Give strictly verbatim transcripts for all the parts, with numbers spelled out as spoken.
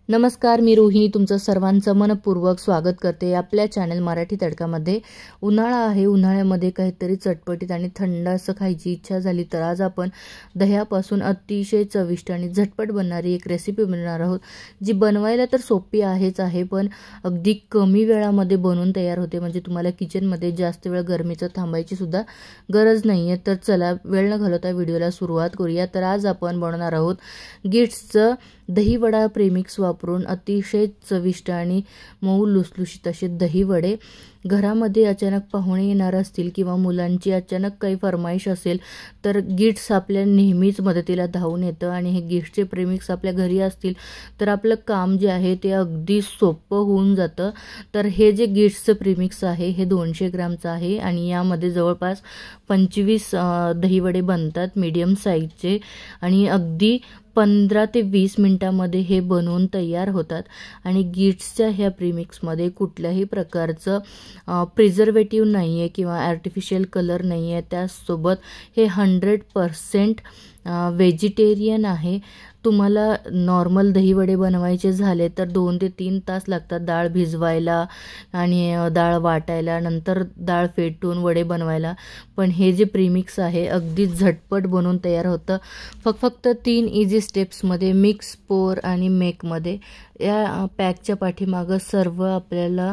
नमस्कार, मी रोहिणी तुमचं सर्वांचं मनपूर्वक स्वागत करते आपल्या चॅनल मराठी तडकामध्ये। उन्हाळा आहे, उन्हाळ्यामध्ये काहीतरी चटपटीत आणि थंड असं खायची इच्छा झाली तर आज आपण दह्यापासून अतिशय चविष्ट आणि झटपट बनणारी एक रेसिपी बनवणार आहोत, जी बनवायला तर सोपी आहेच आहे पण अगदी कमी वेळामध्ये बनवून तयार होते। म्हणजे तुम्हाला किचनमध्ये जास्त वेळ गरमीचं थांबायची सुद्धा गरज नाहीये। तर चला वेळ न घालवता व्हिडिओला सुरुवात करूया। तर आज आपण बनवणार आहोत गिट्सचं दही वडा प्रेमिक्स वापरून अतिशय चविष्ट आणि मऊ लुसलुशीत असे दही वडे। घरामध्ये अचानक पाहुणे येणार असतील किंवा मुलांची अचानक काही फरमाईश असेल तर गिट्स आपल्या नेहमीच मदतीला धावून येतं आणि हे गिट्सचे प्रेमिक्स आपल्या घरी असतील तर आपलं काम जे आहे ते अगदी सोपं होऊन जातं। तर हे जे गिट्सचं प्रेमिक्स आहे हे दोनशे ग्रामचं आहे आणि यामध्ये जवळपास पंचवीस दही वडे बनतात मीडियम साईजचे आणि अगदी पंधरा ते वीस मिनिटांमध्ये हे बनवून तयार होतात। आणि गिट्सच्या ह्या प्रीमिक्समध्ये कुठल्याही प्रकारचं प्रिझर्वेटिव्ह नाहीये किंवा आर्टिफिशियल कलर नाहीये। त्यासोबत हे हंड्रेड पर्सेंट व्हेजिटेरियन आहे। तुम्हाला नॉर्मल दही वडे बनवायचे झाले तर दोन ते तीन तास लागतात डाळ भिजवायला आणि डाळ वाटायला, नंतर डाळ फेटून वडे बनवायला। पण हे जे प्रीमिक्स आहे अगदी झटपट बनवून तयार होतं फक्त फक्त तीन इझी स्टेप्समध्ये। मिक्स, पोर आणि मेकमध्ये या पॅकच्या पाठीमागं सर्व आपल्याला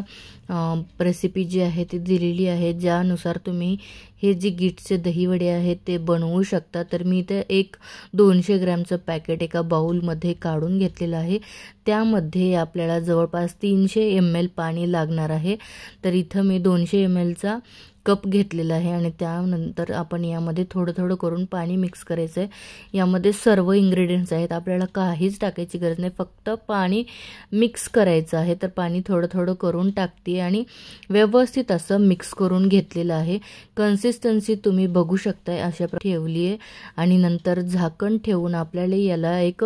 रेसिपी जी आहे ती दिलेली आहे, ज्यानुसार तुम्ही हे जे गिट्सचे दही वडे आहेत ते बनवू शकता। तर मी ते एक दोनशे ग्रॅमचं पॅकेट एका बाउलमध्ये काढून घेतलेलं आहे। त्यामध्ये आपल्याला जवळपास तीनशे एम एल पाणी लागणार आहे। तर इथं मी दोनशे एम एलचा कप घेतलेला आहे आणि त्यानंतर आपण यामध्ये थोडं थोडं करून पाणी मिक्स करायचं आहे। यामध्ये सर्व इन्ग्रेडियंट्स आहेत, आपल्याला काहीच टाकायची गरज नाही, फक्त पाणी मिक्स करायचं आहे। तर पाणी थोडं थोडं करून टाकते आणि व्यवस्थित असं मिक्स करून घेतलेलं आहे। कन्सिस्टन्सी तुम्ही बघू शकताय अशा प्रकारे ठेवली आहे आणि नंतर झाकण ठेवून आपल्याला याला एक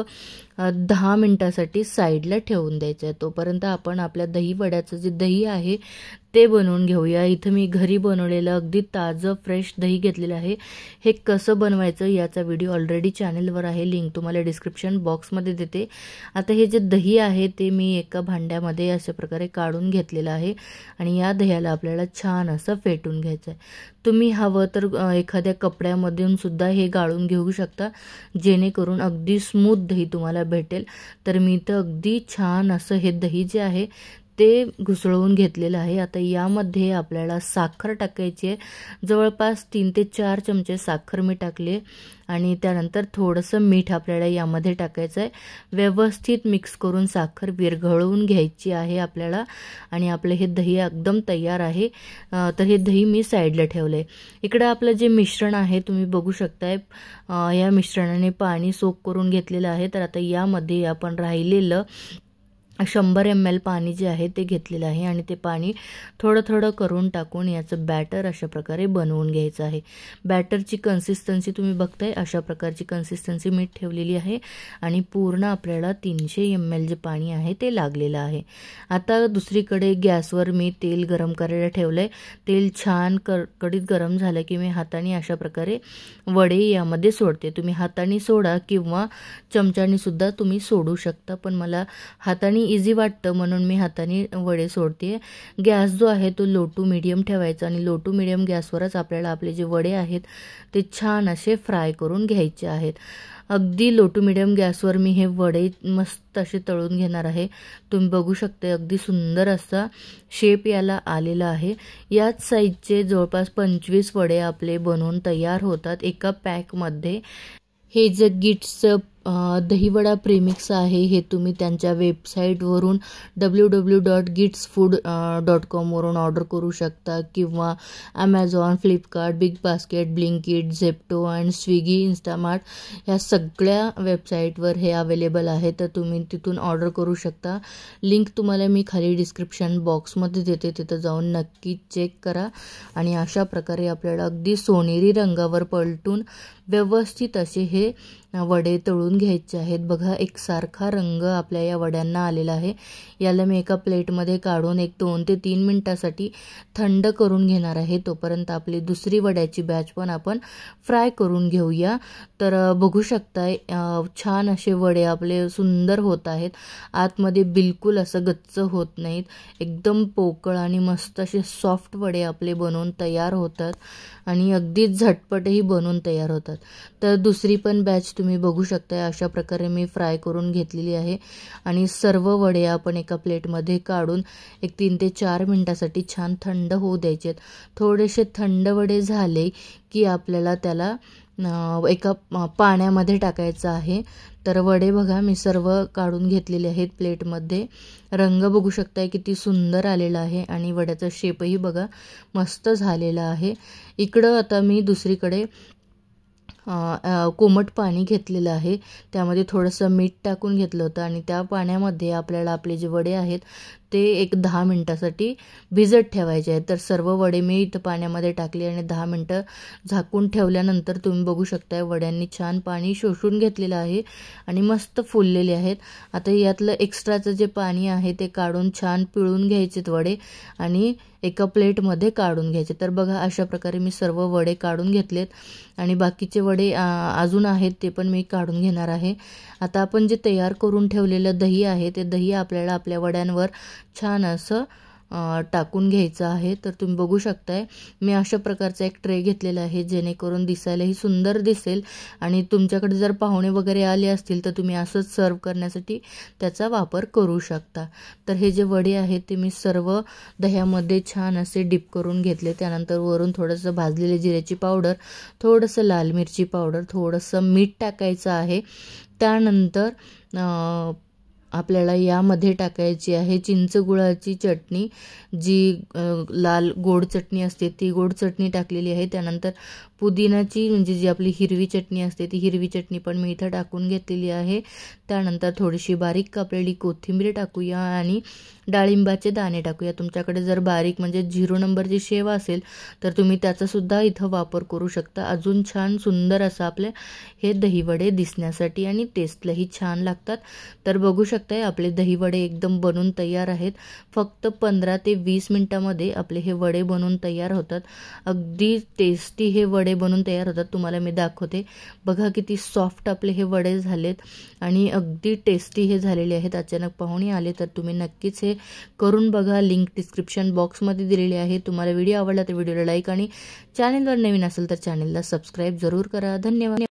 दहा मिनिटासाठी साईडला ठेवून द्यायचं आहे। तोपर्यंत आपण आपल्या दही वड्याचं जे दही आहे ते बनवून घेऊया। इथं मी घरी बनवलेलं अगदी ताजं फ्रेश दही घेतलेलं आहे। हे कसं बनवायचं याचा व्हिडिओ ऑलरेडी चॅनलवर आहे, लिंक तुम्हाला डिस्क्रिप्शन बॉक्समध्ये देते। आता हे जे दही आहे ते मी एका भांड्यामध्ये अशा प्रकारे काढून घेतलेलं आहे आणि या दह्याला आपल्याला छान असं फेटून घ्यायचं आहे। तुम्ही हवं तर एखाद्या कपड्यामधून सुद्धा हे गाळून घेऊ शकता, जेणेकरून अगदी स्मूथ दही तुम्हाला भेटेल। तर मी तर अगदी छान असं हे दही जे आहे ते घुसळवून घेतलेलं आहे। आता यामध्ये आपल्याला साखर टाकायची आहे, जवळपास तीन ते चार चमचे साखर मी टाकले आणि त्यानंतर थोडंसं मीठ आपल्याला यामध्ये टाकायचं आहे। व्यवस्थित मिक्स करून साखर विरघळवून घ्यायची आहे आपल्याला आणि आपलं हे दही एकदम तयार आहे। तर हे दही मी साईडला ठेवलंय। इकडे आपलं जे मिश्रण आहे तुम्ही बघू शकताय, या मिश्रणाने पाणी सोक करून घेतलेलं आहे। तर आता यामध्ये आपण राहिलेलं शंभर एम एल पाणी जे आहे ते घेतलेलं आहे आणि ते पाणी थोडं थोडं करून टाकून याचं बॅटर अशा प्रकारे बनवून घ्यायचं आहे। बॅटरची कन्सिस्टन्सी तुम्ही बघताय, अशा प्रकारची कन्सिस्टन्सी मी ठेवलेली आहे आणि पूर्ण आपल्याला तीनशे एम एल जे पाणी आहे ते लागलेलं आहे। आता दुसरीकडे गॅसवर मी तेल गरम करायला ठेवलंय। तेल छान कडकडीत गरम झालं की मी हाताने अशा प्रकारे वडे यामध्ये सोडते। तुम्ही हाताने सोडा किंवा चमच्याने सुद्धा तुम्ही सोडू शकता, पण मला हाताने इझी वाटतं म्हणून मी हाताने वडे सोडते। गॅस जो आहे तो लो टू मीडियम ठेवायचा आणि लो टू मीडियम गॅसवरच आपल्याला आपले जे वडे आहेत ते छान असे फ्राय करून घ्यायचे आहेत। अगदी लो टू मीडियम गॅसवर मी हे वडे मस्त असे तळून घेणार आहे। तुम्ही बघू शकता अगदी सुंदर असा शेप याला आलेला आहे। याच साईजचे जवळपास पंचवीस वडे आपले बनवून तयार होतात एका पॅकमध्ये। हे जे गिट्सचं दही वडा प्रेमिक्स आहे हे तुम्ही त्यांच्या वेबसाईटवरून W W dot Gits food dot कॉमवरून ऑर्डर करू शकता किंवा Amazon, Flipkart, Big Basket, Blinkit, Zepto आणि स्विगी, इन्स्टामार्ट ह्या सगळ्या वेबसाईटवर हे अवेलेबल आहे। तर तुम्ही तिथून ऑर्डर करू शकता। लिंक तुम्हाला मी खाली डिस्क्रिप्शन बॉक्समध्ये देते, तिथं जाऊन नक्की चेक करा। आणि अशा प्रकारे आपल्याला अगदी सोनेरी रंगावर पलटून व्यवस्थित असे हे वडे तळून घ्यायचे आहेत। बघा एकसारखा रंग आपल्या या वड्यांना आलेला आहे। याला मी एका प्लेटमध्ये काढून एक दोन ते तीन मिनिटासाठी थंड करून घेणार आहे। तोपर्यंत आपली दुसरी वड्याची बॅच पण आपण फ्राय करून घेऊया। तर बघू शकताय छान असे वडे आपले सुंदर होत आहेत। आतमध्ये बिलकुल असं गच्च होत नाहीत, एकदम पोकळ आणि मस्त असे सॉफ्ट वडे आपले बनवून तयार होतात आणि अगदी झटपटही बनवून तयार होतात। तर दुसरी पण बॅच तुम्ही बघू शकता, अशा प्रकारे मी फ्राय करून घेतलेली आहे आणि सर्व वडे आपण एका प्लेटमध्ये काढून एक तीन ते चार मिनिटासाठी छान थंड होऊ द्यायचे। थोडेसे थंड वडे झाले की आपल्याला त्याला एका पाण्यामध्ये टाकायचं आहे। तर वडे बघा मी सर्व काढून घेतलेले आहेत प्लेटमध्ये। रंग बघू शकताय किती सुंदर आलेला आहे आणि वड्याचा शेपही बघा मस्त झालेला आहे। इकडं आता मी दुसरीकडे कोमट पाणी घेतलेलं आहे, त्यामध्ये थोडंसं मीठ टाकून घेतलं होतं आणि त्या पाण्यामध्ये आपल्याला आपले जे वडे आहेत ते एक दहा मिनिटासाठी भिजत ठेवायचे आहेत। तर सर्व वडे मी इथं पाण्यामध्ये टाकले आणि दहा मिनिटं झाकून ठेवल्यानंतर तुम्ही बघू शकताय वड्यांनी छान पाणी शोषून घेतलेलं आहे आणि मस्त फुललेले आहेत। आता यातलं एक्स्ट्राचं जे पाणी आहे ते काढून छान पिळून घ्यायचे वडे आणि एका प्लेटमध्ये काढून घ्यायचे। तर बघा अशा प्रकारे मी सर्व वडे काढून घेतलेत आणि बाकीचे वडे अजून आहेत ते पण मी काढून घेणार आहे। आता आपण जे तयार करून ठेवलेलं दही आहे ते दही आपल्याला आपल्या वड्यांवर छान असं टाकून घ्यायचं आहे। तर तुम्ही बघू शकताय मी अशा प्रकारचा एक ट्रे घेतलेला आहे जेणेकरून दिसायलाही सुंदर दिसेल आणि तुमच्याकडे जर पाहुणे वगैरे आले असतील तर तुम्ही असंच सर्व करण्यासाठी त्याचा वापर करू शकता। तर हे जे वडे आहेत ते मी सर्व दह्यामध्ये छान असे डिप करून घेतले। त्यानंतर वरून थोडंसं भाजलेले जिऱ्याची पावडर, थोडंसं लाल मिरची पावडर, थोडंसं मीठ टाकायचं आहे। त्यानंतर आपल्याला यामध्ये टाकायची आहे चिंच गुळाची चटणी, जी लाल गोड चटणी असते ती गोड चटणी टाकलेली आहे। त्यानंतर पुदिनाची म्हणजे जी आपली हिरवी चटणी असते ती हिरवी चटणी पण मी इथं टाकून घेतलेली आहे। त्यानंतर थोडीशी बारीक कापलेली कोथिंबीर टाकूया आणि डाळिंबाचे दाणे टाकूया। तुमच्याकडे जर बारीक म्हणजे झिरो नंबरची शेव असेल तर तुम्ही त्याचा सुद्धा इथं वापर करू शकता। अजून छान सुंदर असं आपले हे दहीवडे दिसण्यासाठी आणि टेस्टलाही छान लागतात। तर बघू शकताय आपले दहीवडे एकदम बनून तयार आहेत। फक्त पंधरा ते वीस मिनिटांमध्ये आपले हे वडे बनून तयार होतात। अगदी टेस्टी हे वडे बनून तयार होतात। तुम्हाला मी दाखवते, बघा किती सॉफ्ट आपले हे वडे झालेत आणि अगदी टेस्टी हे झालेले आहेत। अचानक पाहुणे आले तर तुम्ही नक्कीच हे करून बघा। लिंक डिस्क्रिप्शन बॉक्समध्ये दिलेली आहे। तुम्हाला व्हिडिओ आवडला तर व्हिडिओला लाईक आणि चॅनलवर नवीन असेल तर चॅनलला सबस्क्राईब जरूर करा। धन्यवाद।